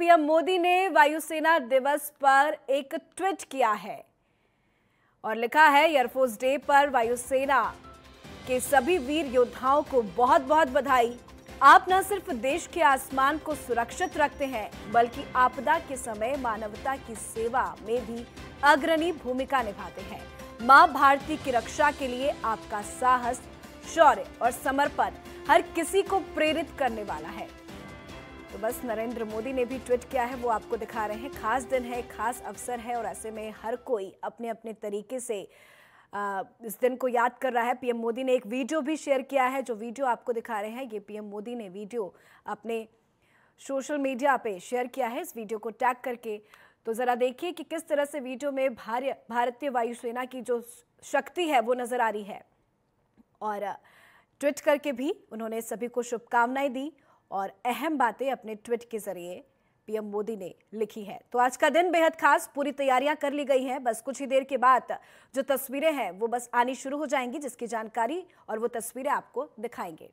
PM Modi ने वायुसेना दिवस पर एक ट्वीट किया है और लिखा है, एयरफोर्स डे पर वायुसेना के सभी वीर योद्धाओं को बहुत बहुत बधाई। आप न सिर्फ देश के आसमान को सुरक्षित रखते हैं, बल्कि आपदा के समय मानवता की सेवा में भी अग्रणी भूमिका निभाते हैं। मां भारती की रक्षा के लिए आपका साहस, शौर्य और समर्पण हर किसी को प्रेरित करने वाला है। तो बस नरेंद्र मोदी ने भी ट्वीट किया है, वो आपको दिखा रहे हैं। खास दिन है, खास अवसर है और ऐसे में हर कोई अपने अपने तरीके से इस दिन को याद कर रहा है। पीएम मोदी ने एक वीडियो भी शेयर किया है, जो वीडियो आपको दिखा रहे हैं। ये पीएम मोदी ने वीडियो अपने सोशल मीडिया पे शेयर किया है, इस वीडियो को टैग करके। तो जरा देखिए कि किस तरह से वीडियो में भारतीय वायुसेना की जो शक्ति है वो नजर आ रही है। और ट्वीट करके भी उन्होंने सभी को शुभकामनाएं दी और अहम बातें अपने ट्वीट के जरिए पीएम मोदी ने लिखी है। तो आज का दिन बेहद खास, पूरी तैयारियां कर ली गई हैं। बस कुछ ही देर के बाद जो तस्वीरें हैं वो बस आनी शुरू हो जाएंगी, जिसकी जानकारी और वो तस्वीरें आपको दिखाएंगे।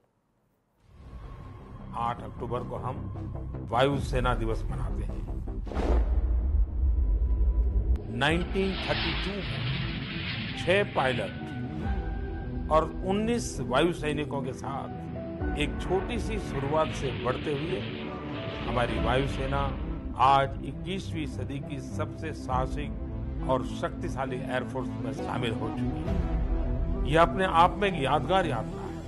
8 अक्टूबर को हम वायुसेना दिवस मनाते हैं। 1932 में 6 पायलट और 19 वायु सैनिकों के साथ एक छोटी सी शुरुआत से बढ़ते हुए हमारी वायुसेना आज 21वीं सदी की सबसे साहसिक और शक्तिशाली एयरफोर्स में शामिल हो चुकी है। यह अपने आप में एक यादगार यात्रा है।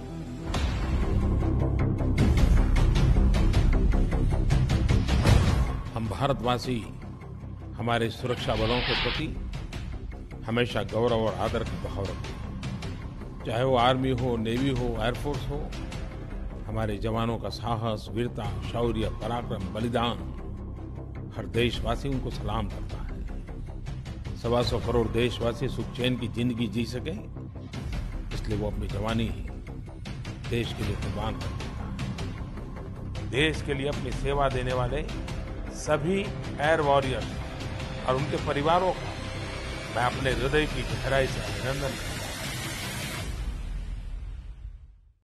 हम भारतवासी हमारे सुरक्षा बलों के प्रति हमेशा गौरव और आदर का भाव रखते हैं। चाहे वो आर्मी हो, नेवी हो, एयरफोर्स हो, हमारे जवानों का साहस, वीरता, शौर्य, पराक्रम, बलिदान हर देशवासी उनको सलाम करता है। 125 करोड़ देशवासी सुख चैन की जिंदगी जी सके, इसलिए वो अपनी जवानी ही देश के लिए कुर्बान कर देता है। देश के लिए अपनी सेवा देने वाले सभी एयर वॉरियर्स और उनके परिवारों का मैं अपने हृदय की गहराई से अभिनंदन करता हूं।